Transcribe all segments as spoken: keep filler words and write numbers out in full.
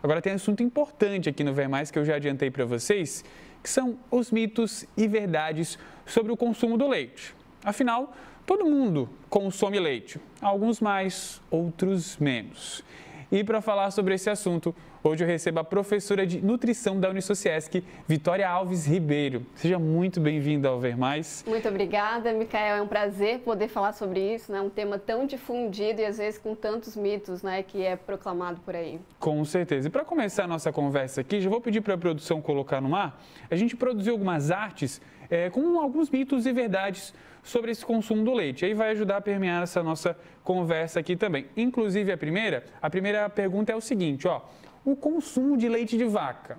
Agora tem assunto importante aqui no Ver Mais que eu já adiantei para vocês, que são os mitos e verdades sobre o consumo do leite. Afinal, todo mundo consome leite, alguns mais, outros menos. E para falar sobre esse assunto, hoje eu recebo a professora de nutrição da Unisociesc, Vitória Alves Ribeiro. Seja muito bem-vinda ao Ver Mais. Muito obrigada, Micael. É um prazer poder falar sobre isso, né? Um tema tão difundido e às vezes com tantos mitos, né, que é proclamado por aí. Com certeza. E para começar a nossa conversa aqui, já vou pedir para a produção colocar no ar. A gente produziu algumas artes é, com alguns mitos e verdades sobre esse consumo do leite. Aí vai ajudar a permear essa nossa conversa aqui também. Inclusive a primeira, a primeira pergunta é o seguinte, ó. O consumo de leite de vaca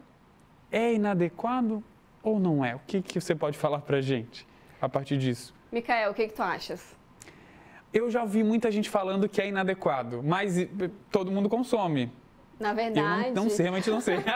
é inadequado ou não é? O que, que você pode falar pra gente a partir disso? Micael, o que, que tu achas? Eu já ouvi muita gente falando que é inadequado, mas todo mundo consome. Na verdade... Eu não, não sei, realmente não sei.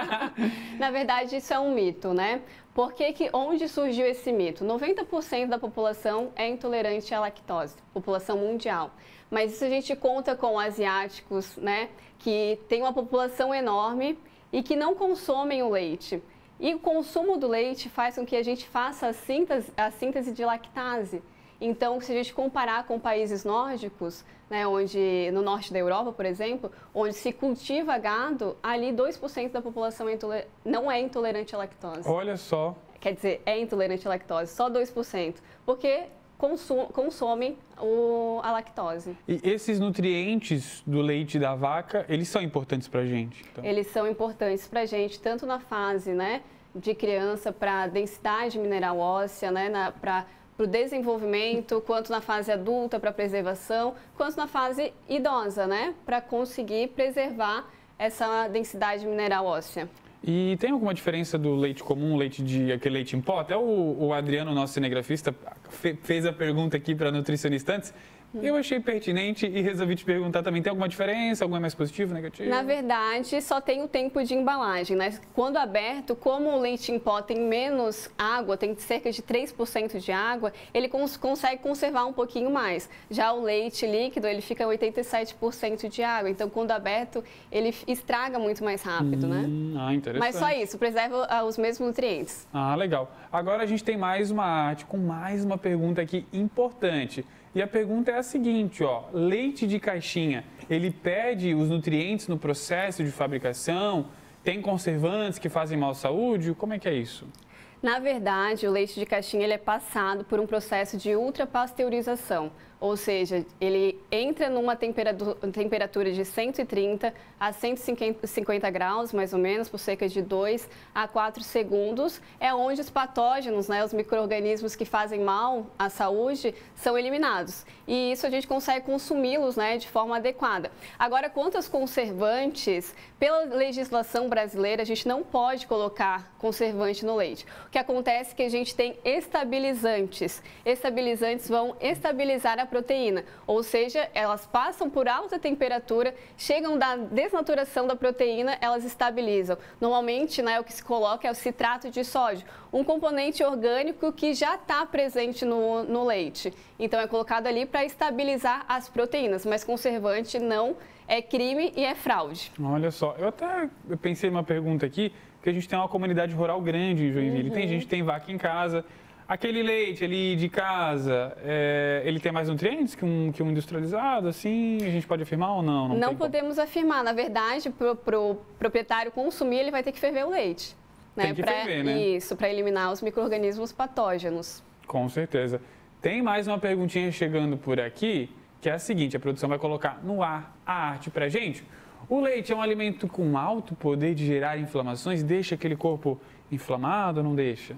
Na verdade, isso é um mito, né? Por que que, onde surgiu esse mito? noventa por cento da população é intolerante à lactose, população mundial. Mas isso a gente conta com asiáticos, né? Que tem uma população enorme e que não consomem o leite. E o consumo do leite faz com que a gente faça a síntese, a síntese de lactase. Então, se a gente comparar com países nórdicos, né, onde, no norte da Europa, por exemplo, onde se cultiva gado, ali dois por cento da população é intoler... não é intolerante à lactose. Olha só. Quer dizer, é intolerante à lactose, só dois por cento, porque consum... consomem o... a lactose. E esses nutrientes do leite da vaca, eles são importantes para a gente? Então. Eles são importantes para a gente, tanto na fase, né, de criança, para densidade mineral óssea, né, para... para o desenvolvimento, quanto na fase adulta para preservação, quanto na fase idosa, né? Para conseguir preservar essa densidade mineral óssea. E tem alguma diferença do leite comum, leite de aquele leite em pó? Até o, o Adriano, nosso cinegrafista, fe, fez a pergunta aqui para a nutricionista antes. Eu achei pertinente e resolvi te perguntar também, tem alguma diferença? Alguma é mais positivo, negativo? Na verdade, só tem o tempo de embalagem, né? Quando aberto, como o leite em pó tem menos água, tem cerca de três por cento de água, ele cons consegue conservar um pouquinho mais. Já o leite líquido, ele fica oitenta e sete por cento de água, então quando aberto, ele estraga muito mais rápido, hum, né? Ah, interessante. Mas só isso, preserva ah, os mesmos nutrientes. Ah, legal. Agora a gente tem mais uma arte com mais uma pergunta aqui importante. E a pergunta é a seguinte, ó, leite de caixinha, ele perde os nutrientes no processo de fabricação? Tem conservantes que fazem mal à saúde? Como é que é isso? Na verdade, o leite de caixinha ele é passado por um processo de ultrapasteurização, ou seja, ele entra numa temperatura de cento e trinta a cento e cinquenta graus, mais ou menos, por cerca de dois a quatro segundos, é onde os patógenos, né, os micro-organismos que fazem mal à saúde, são eliminados. E isso a gente consegue consumi-los, né, de forma adequada. Agora, quanto aos conservantes, pela legislação brasileira, a gente não pode colocar conservante no leite. O que acontece é que a gente tem estabilizantes. Estabilizantes vão estabilizar a proteína, ou seja, elas passam por alta temperatura, chegam da desnaturação da proteína, elas estabilizam. Normalmente, né, o que se coloca é o citrato de sódio, um componente orgânico que já está presente no, no leite. Então, é colocado ali para estabilizar as proteínas, mas conservante não é crime e é fraude. Olha só, eu até eu pensei numa pergunta aqui, porque a gente tem uma comunidade rural grande em Joinville, uhum. Tem gente que tem vaca em casa. Aquele leite ali de casa, é, ele tem mais nutrientes que um, que um industrializado, assim? A gente pode afirmar ou não? Não, não podemos como. afirmar. Na verdade, para o pro proprietário consumir, ele vai ter que ferver o leite. Né? Tem que pra, ferver, né? Isso, para eliminar os micro-organismos patógenos. Com certeza. Tem mais uma perguntinha chegando por aqui, que é a seguinte, a produção vai colocar no ar a arte para gente. O leite é um alimento com alto poder de gerar inflamações? Deixa aquele corpo inflamado ou não deixa?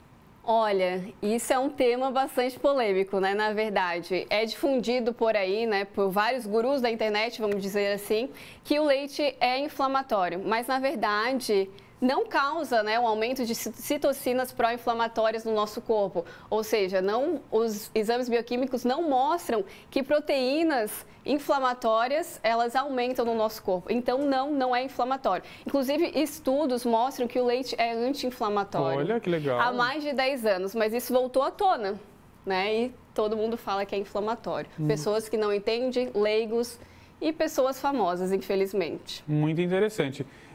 Olha, isso é um tema bastante polêmico, né? Na verdade, é difundido por aí, né, por vários gurus da internet, vamos dizer assim, que o leite é inflamatório, mas na verdade não causa, né, um aumento de citocinas pró-inflamatórias no nosso corpo. Ou seja, não, os exames bioquímicos não mostram que proteínas inflamatórias, elas aumentam no nosso corpo. Então, não, não é inflamatório. Inclusive, estudos mostram que o leite é anti-inflamatório. Olha, que legal. Há mais de dez anos, mas isso voltou à tona, né? E todo mundo fala que é inflamatório. Hum. Pessoas que não entendem, leigos e pessoas famosas, infelizmente. Muito interessante.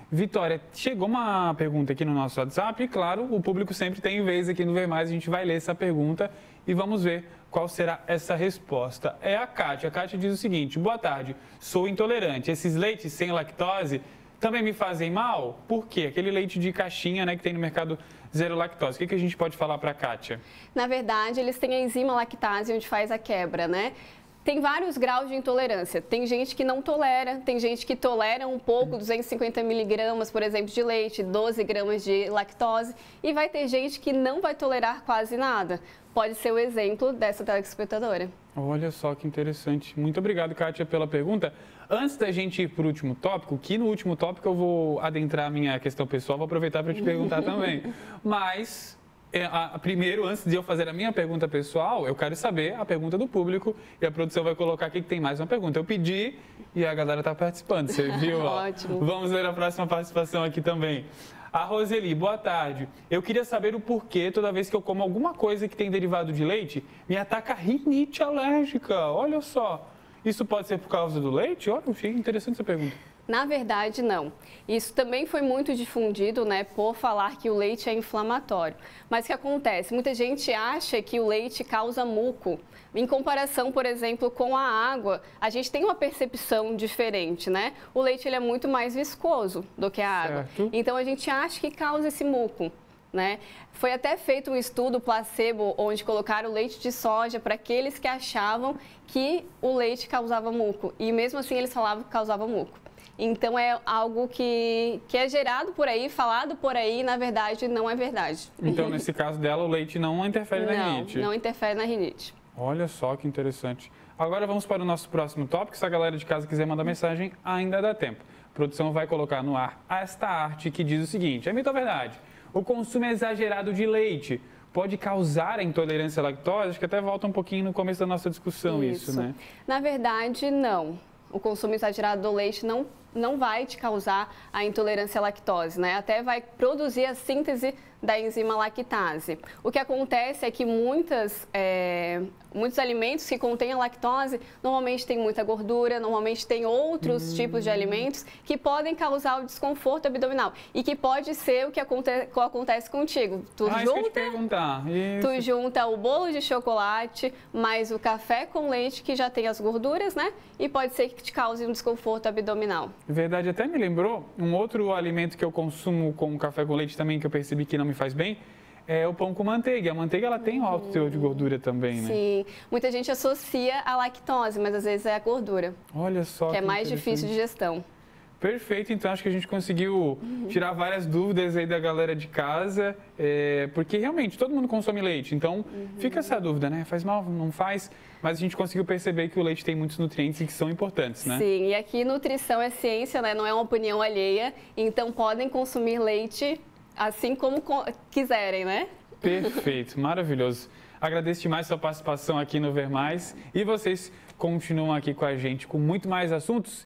Vitória, chegou uma pergunta aqui no nosso WhatsApp e, claro, o público sempre tem vez aqui no Ver Mais, a gente vai ler essa pergunta e vamos ver qual será essa resposta. É a Kátia. A Kátia diz o seguinte: boa tarde, sou intolerante. Esses leites sem lactose também me fazem mal? Por quê? Aquele leite de caixinha, né, que tem no mercado zero lactose. O que, que a gente pode falar para a Kátia? Na verdade, eles têm a enzima lactase onde faz a quebra, né? Tem vários graus de intolerância. Tem gente que não tolera, tem gente que tolera um pouco, duzentos e cinquenta miligramas, por exemplo, de leite, doze gramas de lactose. E vai ter gente que não vai tolerar quase nada. Pode ser o exemplo dessa telespectadora. Olha só que interessante. Muito obrigado, Kátia, pela pergunta. Antes da gente ir para o último tópico, que no último tópico eu vou adentrar a minha questão pessoal, vou aproveitar para te perguntar também. Mas... É, a, primeiro, antes de eu fazer a minha pergunta pessoal, eu quero saber a pergunta do público e a produção vai colocar aqui que tem mais uma pergunta. Eu pedi e a galera está participando, você viu? Ótimo. Vamos ver a próxima participação aqui também. A Roseli, boa tarde. Eu queria saber o porquê toda vez que eu como alguma coisa que tem derivado de leite, me ataca rinite alérgica. Olha só. Isso pode ser por causa do leite? Olha, achei interessante essa pergunta. Na verdade, não. Isso também foi muito difundido, né, por falar que o leite é inflamatório. Mas o que acontece? Muita gente acha que o leite causa muco. Em comparação, por exemplo, com a água, a gente tem uma percepção diferente, né? O leite ele é muito mais viscoso do que a água. Certo. Então, a gente acha que causa esse muco. Né? Foi até feito um estudo placebo onde colocaram leite de soja para aqueles que achavam que o leite causava muco. E mesmo assim eles falavam que causava muco. Então é algo que, que é gerado por aí, falado por aí, na verdade não é verdade. Então, nesse caso dela, o leite não interfere não, na rinite? Não, interfere na rinite. Olha só que interessante. Agora vamos para o nosso próximo tópico. Se a galera de casa quiser mandar mensagem, ainda dá tempo. A produção vai colocar no ar esta arte que diz o seguinte: é mito ou verdade? O consumo exagerado de leite pode causar a intolerância à lactose? Acho que até volta um pouquinho no começo da nossa discussão isso, isso né? Na verdade, não. O consumo exagerado do leite não, não vai te causar a intolerância à lactose, né? Até vai produzir a síntese da enzima lactase. O que acontece é que muitas, é, muitos alimentos que contêm a lactose normalmente têm muita gordura, normalmente tem outros hum. tipos de alimentos que podem causar o desconforto abdominal e que pode ser o que aconte, que acontece contigo. Tu ah, junta, isso que eu te perguntar. Isso. Tu junta o bolo de chocolate mais o café com leite que já tem as gorduras, né? E pode ser que te cause um desconforto abdominal. Verdade, até me lembrou um outro alimento que eu consumo com café com leite também que eu percebi que não me faz bem, é o pão com manteiga. A manteiga ela tem um alto teor de gordura também, né? Sim, muita gente associa a lactose, mas às vezes é a gordura. Olha só. Que é mais difícil de digestão. Perfeito, então acho que a gente conseguiu tirar várias dúvidas aí da galera de casa, é, porque realmente todo mundo consome leite, então uhum. fica essa dúvida, né? Faz mal, não faz? Mas a gente conseguiu perceber que o leite tem muitos nutrientes e que são importantes, né? Sim, e aqui nutrição é ciência, né? Não é uma opinião alheia, então podem consumir leite assim como quiserem, né? Perfeito, maravilhoso. Agradeço demais a sua participação aqui no Ver Mais e vocês continuam aqui com a gente com muito mais assuntos.